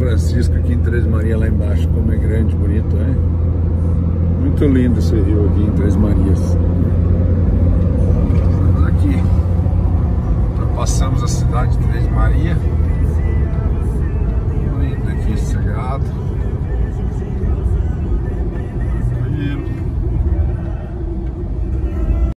Francisco aqui em Três Marias, lá embaixo. Como é grande, bonito, é? Muito lindo esse rio aqui em Três Marias. Estamos aqui, passamos a cidade de Três Marias.